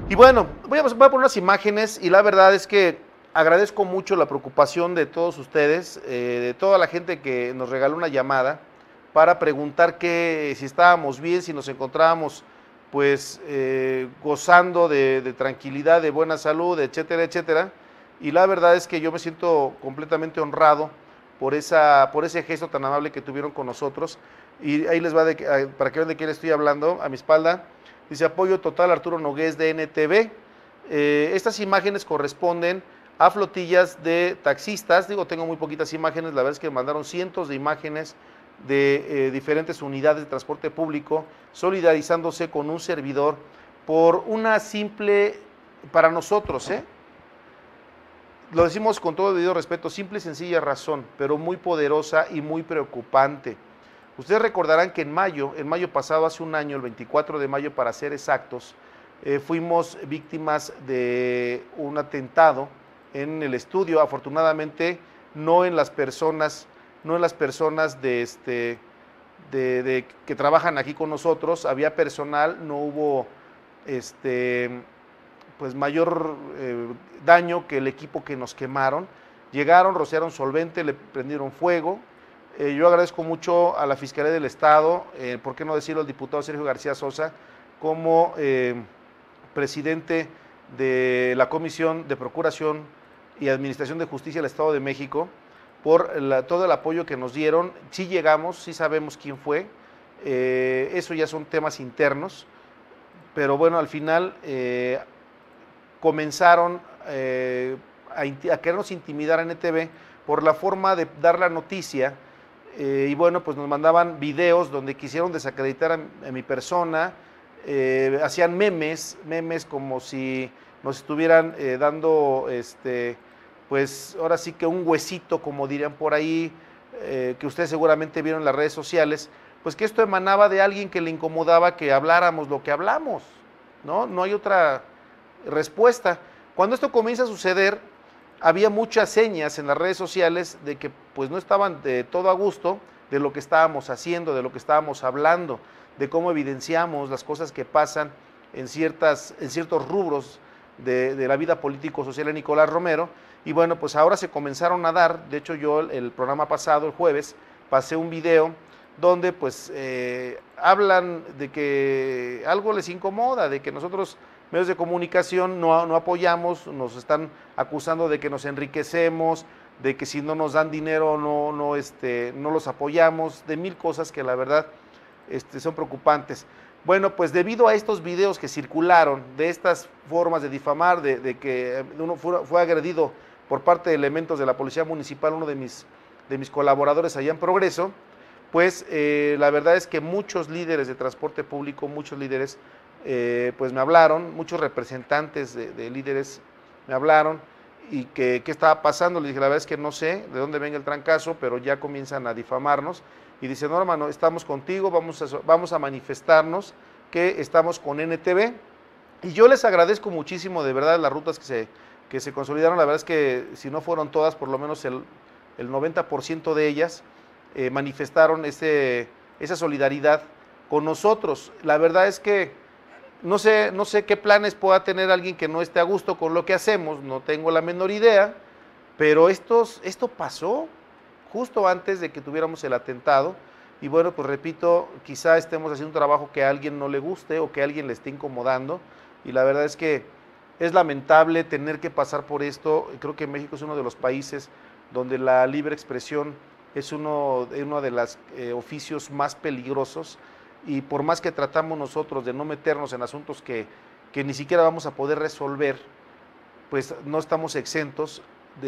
Y bueno, voy a poner unas imágenes y la verdad es que agradezco mucho la preocupación de todos ustedes, de toda la gente que nos regaló una llamada para preguntar si estábamos bien, si nos encontrábamos pues gozando de tranquilidad, de buena salud, etcétera, etcétera. Y la verdad es que yo me siento completamente honrado por ese gesto tan amable que tuvieron con nosotros. Y ahí les va para que vean de quién estoy hablando. A mi espalda dice apoyo total Arturo Nogués de NTV. Estas imágenes corresponden a flotillas de taxistas. Digo, tengo muy poquitas imágenes, la verdad es que me mandaron cientos de imágenes de diferentes unidades de transporte público solidarizándose con un servidor por una simple, para nosotros, lo decimos con todo debido respeto, simple y sencilla razón, pero muy poderosa y muy preocupante. Ustedes recordarán que en mayo pasado, hace un año, el 24 de mayo para ser exactos, fuimos víctimas de un atentado en el estudio, afortunadamente no en las personas que trabajan aquí con nosotros, había personal, no hubo pues mayor daño que el equipo que nos quemaron. Llegaron, rociaron solvente, le prendieron fuego. Yo agradezco mucho a la Fiscalía del Estado, por qué no decirlo al diputado Sergio García Sosa, como presidente de la Comisión de Procuración y Administración de Justicia del Estado de México, por todo el apoyo que nos dieron. Sí llegamos, sí sabemos quién fue, eso ya son temas internos, pero bueno, al final comenzaron a querernos intimidar en NTV por la forma de dar la noticia, y bueno, pues nos mandaban videos donde quisieron desacreditar a mi persona, hacían memes como si nos estuvieran dando, pues ahora sí que un huesito, como dirían por ahí, que ustedes seguramente vieron en las redes sociales, pues que esto emanaba de alguien que le incomodaba que habláramos lo que hablamos, ¿no? No hay otra respuesta. Cuando esto comienza a suceder, había muchas señas en las redes sociales de que pues no estaban de todo a gusto de lo que estábamos haciendo, de lo que estábamos hablando, de cómo evidenciamos las cosas que pasan en ciertos rubros de la vida político-social de Nicolás Romero. Y bueno, pues ahora se comenzaron a dar, de hecho yo el programa pasado, el jueves, pasé un video donde pues hablan de que algo les incomoda, de que nosotros medios de comunicación no apoyamos, nos están acusando de que nos enriquecemos, de que si no nos dan dinero no los apoyamos, de mil cosas que la verdad son preocupantes. Bueno, pues debido a estos videos que circularon, de estas formas de difamar, de que uno fue agredido por parte de elementos de la Policía Municipal, uno de mis colaboradores allá en Progreso, pues la verdad es que muchos líderes de transporte público, muchos líderes pues me hablaron, muchos representantes de líderes me hablaron y qué estaba pasando. Les dije, la verdad es que no sé de dónde venga el trancazo, pero ya comienzan a difamarnos y dicen, no hermano, estamos contigo, vamos a manifestarnos que estamos con NTV. Y yo les agradezco muchísimo de verdad las rutas que se consolidaron. La verdad es que si no fueron todas, por lo menos el 90% de ellas manifestaron esa solidaridad con nosotros. La verdad es que no sé qué planes pueda tener alguien que no esté a gusto con lo que hacemos, no tengo la menor idea, pero esto pasó justo antes de que tuviéramos el atentado. Y bueno, pues repito, quizá estemos haciendo un trabajo que a alguien no le guste o que a alguien le esté incomodando, y la verdad es que es lamentable tener que pasar por esto. Creo que México es uno de los países donde la libre expresión es uno de los oficios más peligrosos, y por más que tratamos nosotros de no meternos en asuntos que ni siquiera vamos a poder resolver, pues no estamos exentos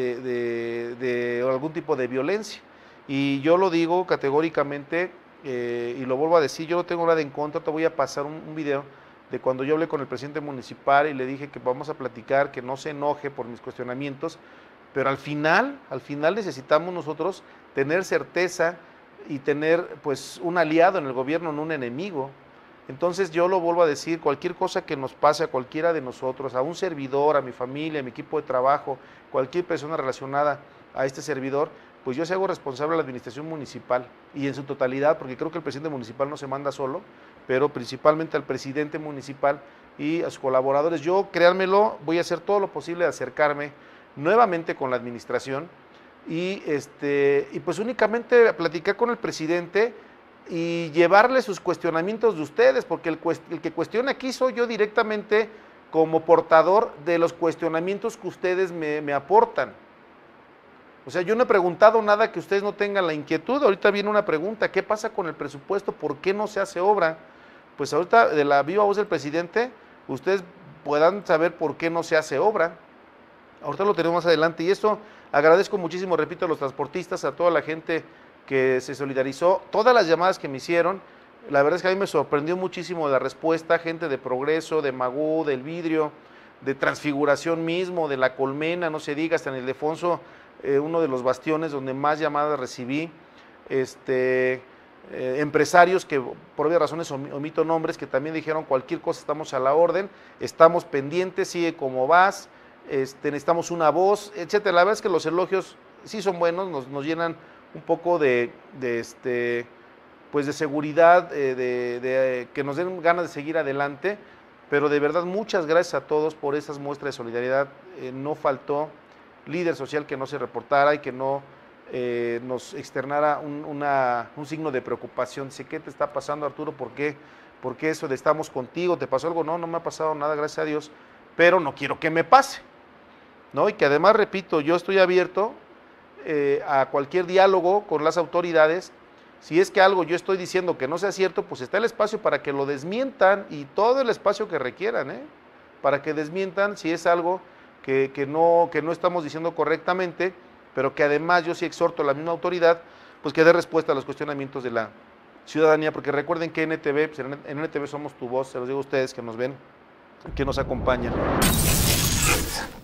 de algún tipo de violencia. Y yo lo digo categóricamente, y lo vuelvo a decir, yo no tengo nada en contra. Te voy a pasar un video de cuando yo hablé con el presidente municipal y le dije que vamos a platicar, que no se enoje por mis cuestionamientos, pero al final necesitamos nosotros tener certeza y tener pues un aliado en el gobierno, no un enemigo. Entonces yo lo vuelvo a decir, cualquier cosa que nos pase a cualquiera de nosotros, a un servidor, a mi familia, a mi equipo de trabajo, cualquier persona relacionada a este servidor, pues yo se hago responsable a la administración municipal y en su totalidad, porque creo que el presidente municipal no se manda solo, pero principalmente al presidente municipal, y a sus colaboradores. Yo, créanmelo, voy a hacer todo lo posible de acercarme nuevamente con la administración y pues únicamente platicar con el presidente y llevarle sus cuestionamientos de ustedes, porque el que cuestiona aquí soy yo directamente como portador de los cuestionamientos que ustedes me aportan. O sea, yo no he preguntado nada que ustedes no tengan la inquietud. Ahorita viene una pregunta, ¿qué pasa con el presupuesto? ¿Por qué no se hace obra? Pues ahorita, de la viva voz del presidente, ustedes puedan saber por qué no se hace obra. Ahorita lo tenemos más adelante. Y esto agradezco muchísimo, repito, a los transportistas, a toda la gente que se solidarizó, todas las llamadas que me hicieron. La verdad es que a mí me sorprendió muchísimo la respuesta, gente de Progreso, de Magú, del Vidrio, de Transfiguración mismo, de La Colmena, no se diga, hasta en el Ildefonso, uno de los bastiones donde más llamadas recibí, empresarios que por obvias razones omito nombres, que también dijeron cualquier cosa estamos a la orden, estamos pendientes, sigue como vas, necesitamos una voz, etcétera. La verdad es que los elogios sí son buenos, nos llenan un poco pues de seguridad, que nos den ganas de seguir adelante, pero de verdad muchas gracias a todos por esas muestras de solidaridad. No faltó líder social que no se reportara y que no nos externara un signo de preocupación. Dice, ¿qué te está pasando, Arturo? ¿Por qué eso de estamos contigo? ¿Te pasó algo? No, no me ha pasado nada, gracias a Dios, pero no quiero que me pase, ¿no? Y que además, repito, yo estoy abierto a cualquier diálogo con las autoridades. Si es que algo yo estoy diciendo que no sea cierto, pues está el espacio para que lo desmientan y todo el espacio que requieran, para que desmientan si es algo que no estamos diciendo correctamente, pero que además yo sí exhorto a la misma autoridad, pues que dé respuesta a los cuestionamientos de la ciudadanía, porque recuerden que NTV, pues en NTV somos tu voz, se los digo a ustedes que nos ven, que nos acompañan.